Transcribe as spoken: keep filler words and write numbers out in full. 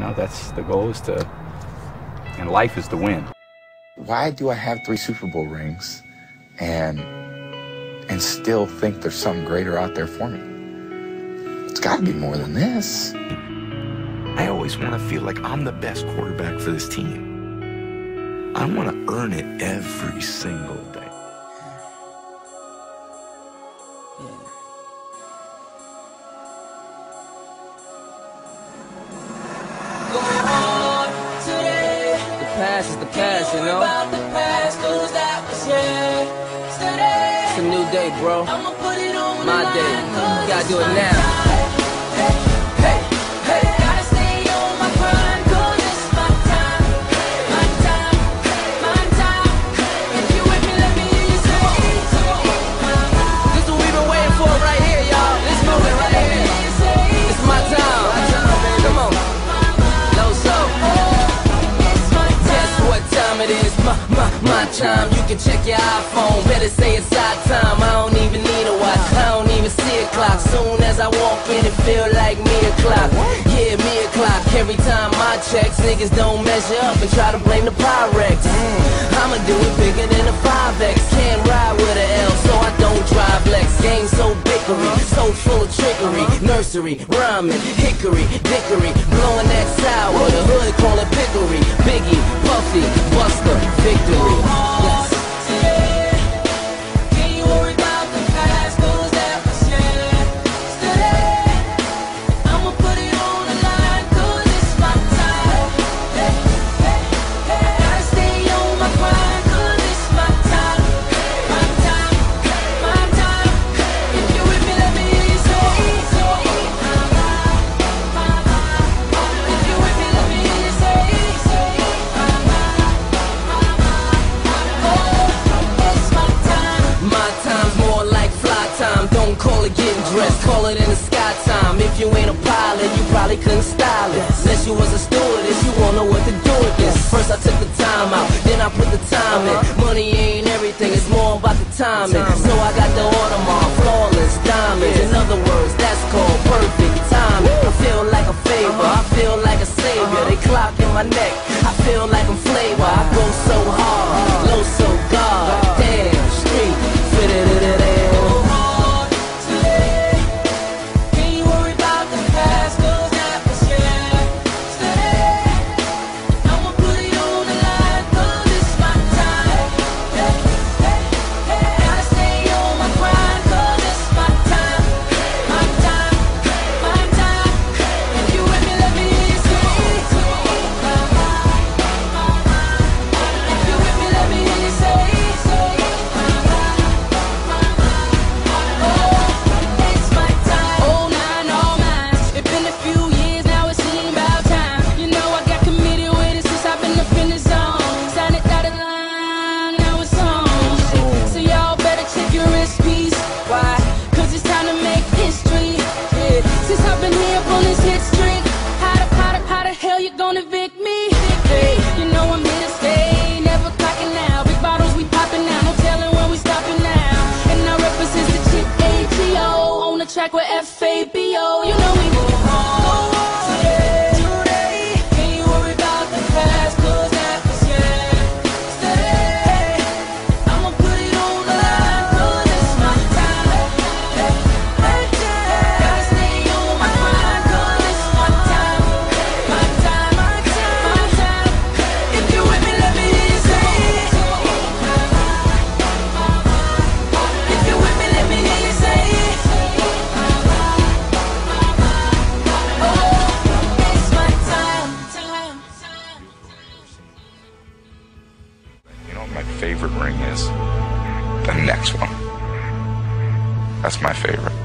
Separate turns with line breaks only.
know, that's the goal, is to, and life is to win.
Why do I have three Super Bowl rings and and still think there's something greater out there for me? It's got to be more than this.
I always want to feel like I'm the best quarterback for this team. I want to earn it every single day.
The past is the past, you know? It's a new day, bro. My day. You gotta do it now. My time, you can check your iPhone. Better say it's our time. I don't even need a watch. I don't even see a clock. Soon as I walk in, it feel like me o'clock. Yeah, me o'clock. Every time I check, niggas don't measure up and try to blame the Pyrex. I'ma do it bigger than a five X. Can't ride with an L, so I don't drive Lex. Game so bickery, so full of trickery. Nursery, rhyming, hickory, dickory, blowing that sour. The hood call it pickery. Biggie, Puffy, Buster, victory. Yes. Call it getting dressed, call it in the sky time. If you ain't a pilot, you probably couldn't style it. Unless you was a stewardess, you won't know what to do with this. First I took the time out, then I put the time in. Money ain't everything, it's more about the timing. So I got the Audemars, flawless diamonds. In other words, that's called perfect timing. I feel like a favor, I feel like a savior. They clock in my neck, I feel like I'm flavor. I go so hard, low so God. Damn, street, fit it in it.
Gonna evict me, hey, you know I'm here to stay, never clocking out. Big bottles we popping now, no telling when we stopping now. And I represent the chick A T O on the track with F A B O. You know we go hard today, today. Can't you worry about the past, cause that was yesterday. I'ma put it on the line, cause it's my time. My time. Gotta stay on my grind, cause it's my time. My time.
My favorite ring is the next one. That's my favorite.